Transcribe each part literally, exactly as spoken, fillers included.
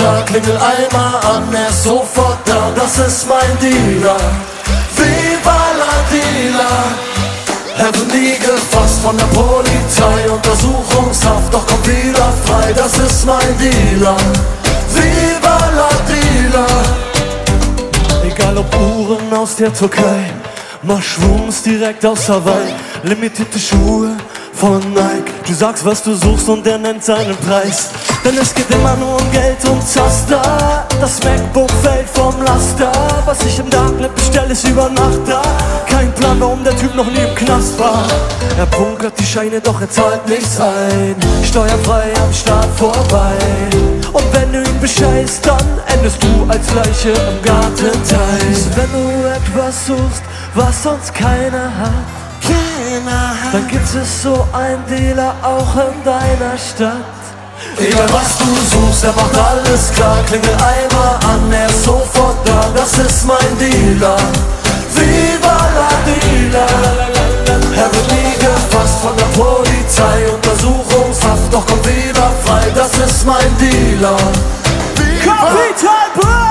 klar, klingel einmal an, er ist sofort da, das ist mein Dealer. Viva la Dealer. Er wird nie gefasst von der Polizei, Untersuchungshaft, doch kommt wieder frei, das ist mein Dealer. Viva la Dealer. Egal ob Uhren aus der Türkei, Mushrooms direkt aus Hawaii, limitierte Schuhe von Nike. Du sagst, was du suchst und der nennt seinen Preis. Denn es geht immer nur um Geld und Zaster. Das MacBook fällt vom Laster. Was ich im Darknet bestell, ist über Nacht da. Kein Plan, warum der Typ noch nie im Knast war. Er bunkert die Scheine, doch er zahlt nichts ein. Steuerfrei am Start vorbei. Und wenn du ihn bescheißt, dann endest du als Leiche im Gartenteich. Wenn du etwas suchst, was sonst keiner hat, dann gibt es so einen Dealer auch in deiner Stadt. Egal was du suchst, er macht alles klar. Klingel einmal an, er ist sofort da, das ist mein Dealer. Viva la Dealer. Er wird nie gefasst von der Polizei, Untersuchungshaft, doch kommt wieder frei, das ist mein Dealer. Kapital Bra!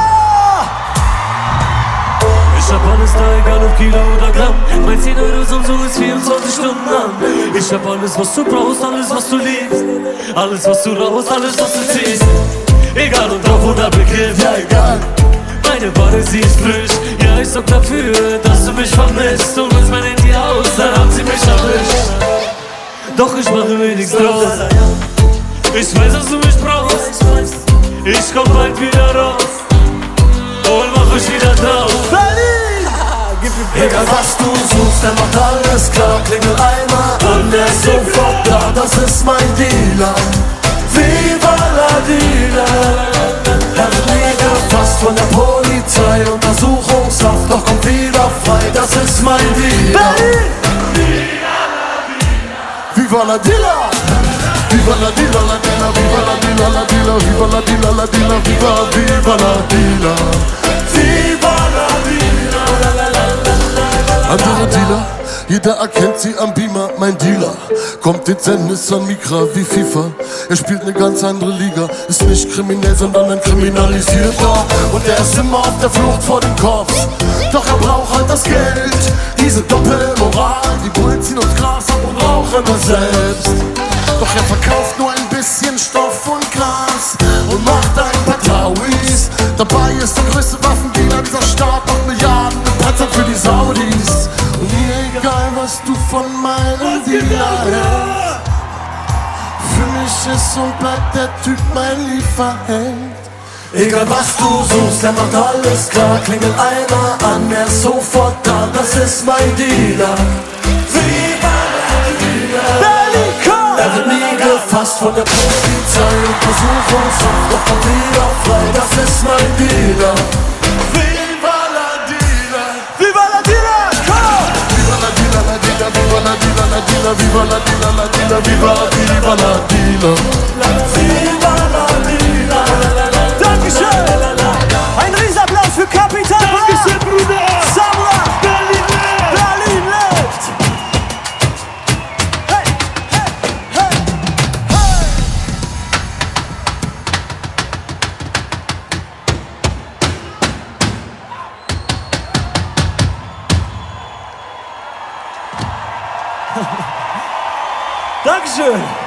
Ich hab alles da, egal ob Kilo oder Gramm. Mein zehn Euro Samsung ist vierundzwanzig Stunden an. Ich hab alles, was du brauchst, alles, was du liebst. Alles, was du raus, alles, was du ziehst. Egal ob drauf oder begriffen, Ja, egal. meine Ware, sie ist frisch. Ja, ich sorg dafür, dass du mich vermisst. Und holst mein Handy aus, dann haben sie mich erwischt. Doch ich mache mir nichts draus. Ich weiß, dass du mich brauchst. Ich komm bald wieder raus und mach mich wieder drauf. Egal was du suchst, er macht alles klar. Klingel einmal an, er ist sofort da, das ist mein Dealer. Viva la Dealer. Er wird nie gefasst von der Polizei, Untersuchungshaft, doch kommt wieder frei, das ist mein Dealer. Viva la Dealer. Viva la Dealer, la Dealer, viva la Dealer, la Dealer, viva la Dealer, la Dealer, viva, viva la Dealer. Viva la Dealer. Andere Dealer, jeder erkennt sie am Beamer, mein Dealer. Kommt dezent, ist an Mikra wie FIFA. Er spielt eine ganz andere Liga, ist nicht kriminell, sondern ein Kriminalisierter. Und er ist immer auf der Flucht vor den Cops. Doch er braucht halt das Geld, diese Doppelmoral. Die Bullen ziehen uns Gras ab und rauchen es selbst. Doch er verkauft nur ein bisschen Stoff und Gras und macht ein paar Tauis. Dabei ist der größte Waffendealer dieser Staat, macht Milliarden mit Panzern für die Saudis. Und mir egal, was du von meinem Dealer hältst, für mich ist und bleibt der Typ mein Lieferheld. Egal was du suchst, er macht alles klar. Klingel einmal an, er ist sofort da, das ist mein Dealer. Viva la Dealer. Er wird nie gefasst von der Polizei, Untersuchungshaft, doch kommt wieder frei, das ist mein Dealer. Viva la Dealer. Viva la Dealer, komm! Viva la Dealer, la Dealer, viva la Dealer, la Dealer, viva la Dealer, la Dealer, viva, viva la Dealer. Viva la Dealer. Dankeschön! Ein Riesenapplaus für Kapital Bra! Dankeschön, Bruder! Samra! Berlin lebt! Berlin lebt! Hey, hey, hey, hey! Dankeschön!